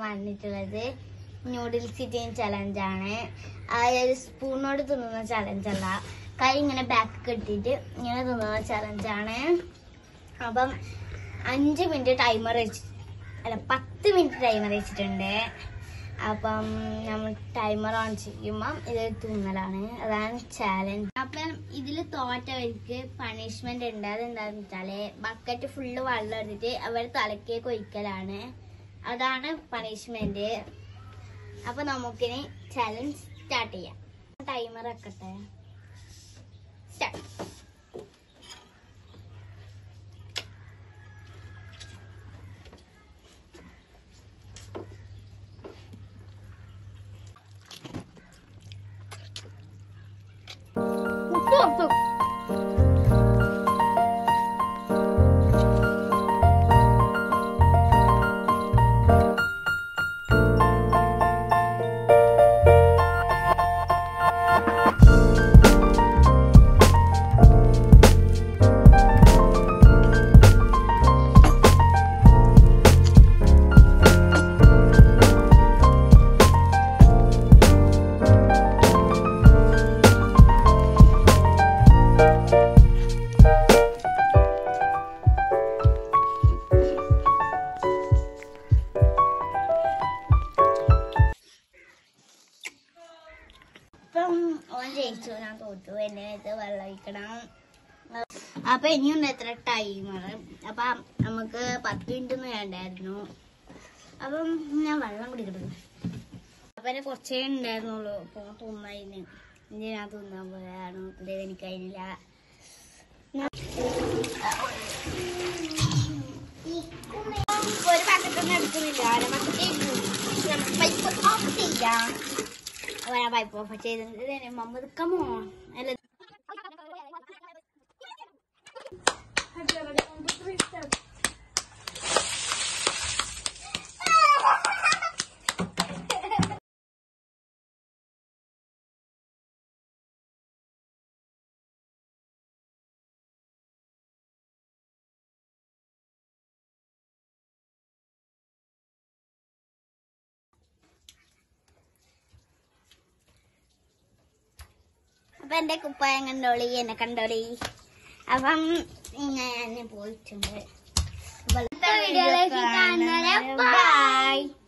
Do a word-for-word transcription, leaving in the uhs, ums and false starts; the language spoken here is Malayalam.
വന്നിട്ടുള്ളത് നൂഡിൽസ് ഈറ്റിംഗ് ചലഞ്ചാണ്. സ്പൂണോട് തിന്നുന്ന ചലഞ്ചല്ല, കൈ ഇങ്ങനെ ബാക്ക് കെട്ടിയിട്ട് ഇങ്ങനെ തിന്നുന്ന ചലഞ്ചാണ്. അപ്പം അഞ്ച് മിനിറ്റ് ടൈമർ വെച്ച് അല്ല പത്ത് മിനിറ്റ് ടൈമർ വെച്ചിട്ടുണ്ട്. അപ്പം നമ്മൾ ടൈമർ ഓൺ ചെയ്യുമ്പം ഇത് തിന്നലാണ്, അതാണ് ചാലഞ്ച്. അപ്പം ഇതിൽ തോറ്റവർക്ക് പണിഷ്മെന്റ് ഉണ്ട്. അതെന്താന്ന് വെച്ചാല് ബക്കറ്റ് ഫുള്ള് വെള്ളം എടുത്തിട്ട് അവർ തലക്കേക്ക് ഒഴിക്കലാണ്, അതാണ് പണിഷ്മെന്റ്. അപ്പൊ നമുക്കിനി ചാലഞ്ച് സ്റ്റാർട്ട് ചെയ്യാം. ടൈമർ വെക്കട്ടെ. സ്റ്റാർട്ട്. ഓൻ ജയിച്ചു, ഞാൻ തോറ്റു. എന്നെ ഇത് വെള്ളം ഒഴിക്കണം. അപ്പൊ ഇനിയുണ്ട് എത്ര ടൈമർ. അപ്പൊ നമുക്ക് പത്ത് മിനിറ്റ് ഒന്നും വേണ്ടായിരുന്നു. അപ്പം ഞാൻ വെള്ളം കുടിക്കണം. അപ്പൊ എന്നെ കുറച്ചേ ഉണ്ടായിരുന്നുള്ളൂ. അപ്പൊ തിന്നതിന് ഇനി ഞാൻ തിന്നാൻ പോയാണ്. ഇത് എനിക്ക് അതിനില്ല. ഒരു പാക്കറ്റൊന്നും എടുക്കുന്നില്ല. പൈപ്പ് ഓഫ് ചെയ്യാം. When I buy for chasing then mom will come on and അപ്പം എൻ്റെ കുപ്പായം കണ്ടോളി, എന്നെ കണ്ടോളി. അപ്പം ഞാൻ പോയിട്ടുണ്ട്. വീഡിയോയിലേക്ക് കാണുന്നവരെ ബൈ.